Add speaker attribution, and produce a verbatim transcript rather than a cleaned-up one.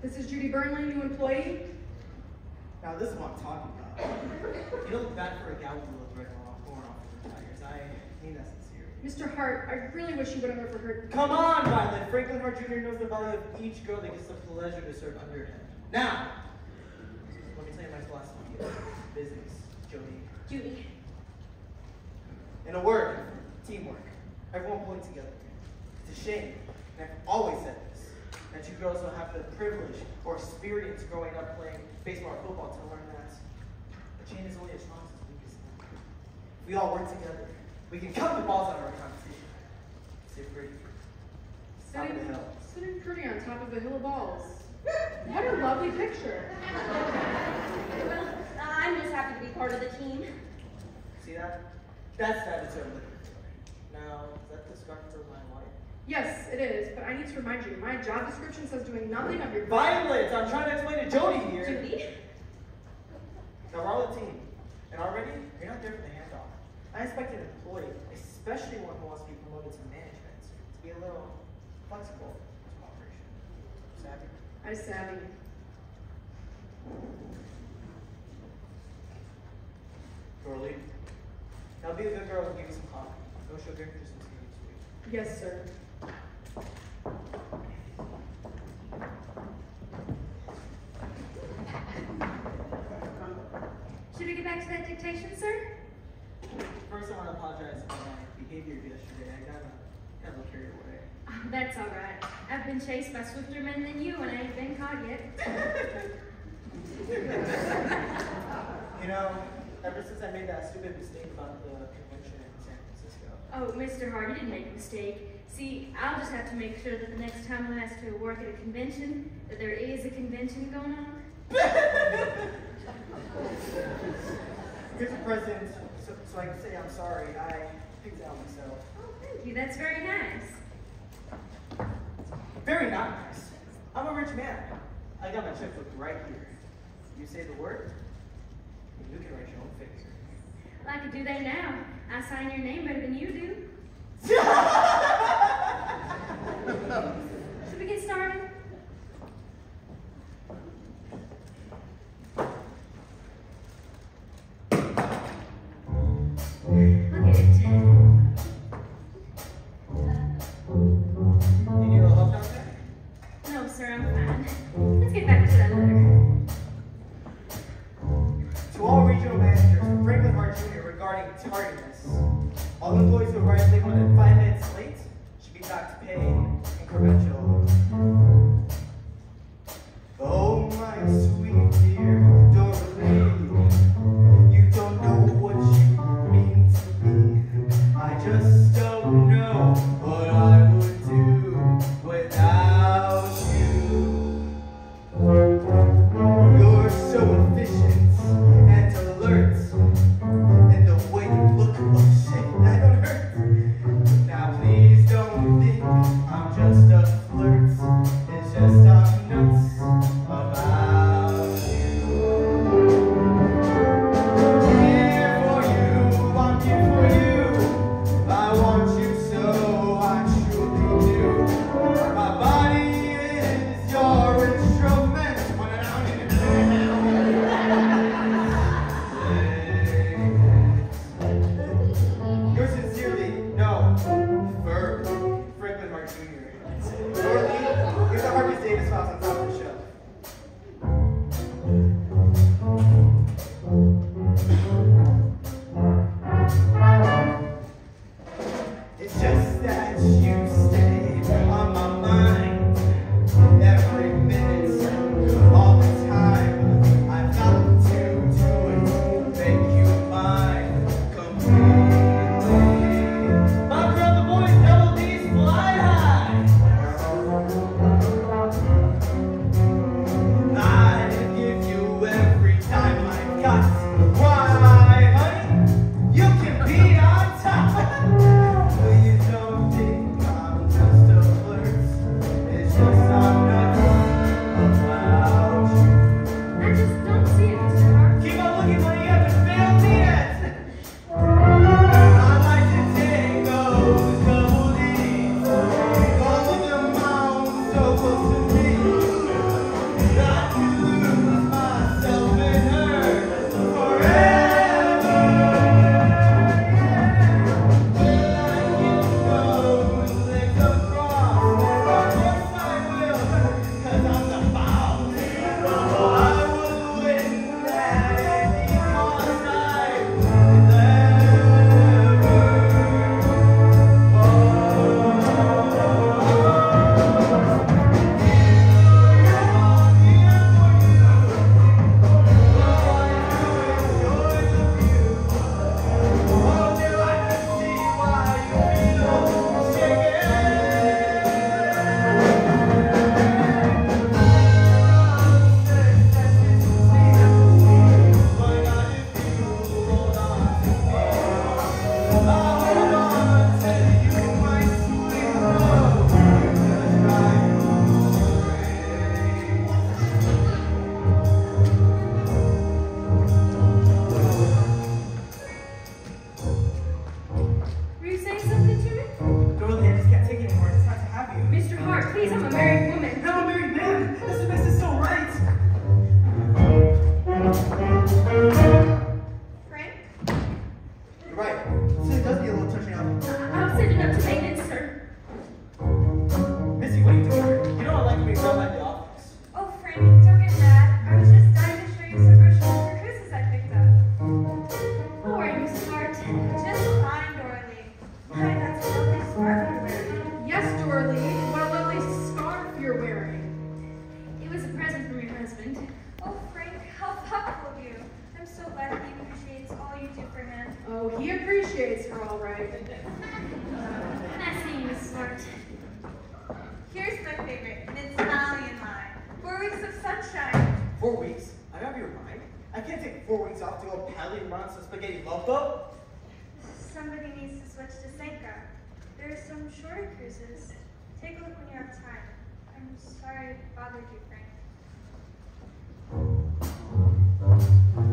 Speaker 1: This is Judy Burnley, new employee.
Speaker 2: Now this is what I'm talking about. You don't look bad for a gal with a little thread going off her tires. I mean that sincerely.
Speaker 1: Mister Hart, I really wish you would have overheard.
Speaker 2: Come on, Violet. Franklin Hart Junior knows the value of each girl that gets the pleasure to serve under him. Now, let me tell you my philosophy of business, Jody.
Speaker 3: Judy.
Speaker 2: In a word, teamwork. Everyone pulling together. It's a shame, and I've always said this, that you girls don't have the privilege or experience growing up playing baseball or football to learn that a chain is only as strong as its weakest link. If we all work together, we can cut the balls out of our competition. Stay pretty. Top of the hill.
Speaker 1: Sitting pretty on top of a hill of balls. What a lovely picture.
Speaker 3: Well, I'm just happy to be part of the team.
Speaker 2: See that? That's the attitude I'm looking for. Now, is that the scarf for my wife?
Speaker 1: Yes, it is, but I need to remind you, my job description says doing nothing of your...
Speaker 2: Violet! I'm trying to explain to Jody here.
Speaker 3: Judy?
Speaker 2: Now we're all a team, and already, you're not there for the handoff. I expect an employee, especially one who wants to be promoted to management, to be a little flexible to cooperation. Savvy?
Speaker 1: I savvy.
Speaker 2: Dorley, now be a good girl and give me some coffee. No sugar, just some sweet.
Speaker 1: Yes, sir.
Speaker 3: Should we get back to that dictation, sir?
Speaker 2: First, I want to apologize for my behavior yesterday. I got a, got a little carried away.
Speaker 3: Oh, that's all right. I've been chased by swifter men than you, and I ain't been caught yet.
Speaker 2: You know, ever since I made that stupid mistake about the convention in San Francisco.
Speaker 3: Oh, Mister Hart, you didn't make a mistake. See, I'll just have to make sure that the next time I ask to work at a convention, that there is a convention going on.
Speaker 2: Here's a present, so, so I can say I'm sorry. I picked it out myself.
Speaker 3: Oh, thank you. That's very nice.
Speaker 2: Very not nice. I'm a rich man. I got my checkbook right here. You say the word, and you can write your own figure.
Speaker 3: Well, I could do that now. I sign your name better than you do. Should we get started? Look at it.
Speaker 2: You need a little help down there?
Speaker 3: No, sir, I'm fine. Let's get back to that letter.
Speaker 2: To all regional managers from Franklin Hart Junior regarding tardiness, all employees who arrive late more than five minutes late should be docked pay incremental. Oh, my sweet dear Dorothy, you don't know what you mean to me. I just don't know what I would do without you. You're so efficient and alert, and the way you look, oh shit, that don't hurt. Now please don't think I'm just a flirt, it's just I'm nuts about you. Here for you, I'm here for you, I want you so, I truly do. My body is your instrument. Yours sincerely, no, for Franklin Hart Junior Dorothy, here's the Harvey Davis files on top of the shelf.
Speaker 3: was a present from your husband.
Speaker 4: Oh, Frank, how thoughtful of you. I'm so glad he appreciates all you do for him.
Speaker 1: Oh, he appreciates her all right.
Speaker 3: That seems smart.
Speaker 4: Here's my favorite, an Italian line. Four weeks of sunshine.
Speaker 2: Four weeks? I have your mind. I can't take four weeks off to go paddling around some spaghetti love boat.
Speaker 4: Somebody needs to switch to Senka. There are some shorter cruises. Take a look when you have time. I'm sorry I bothered you, Frank.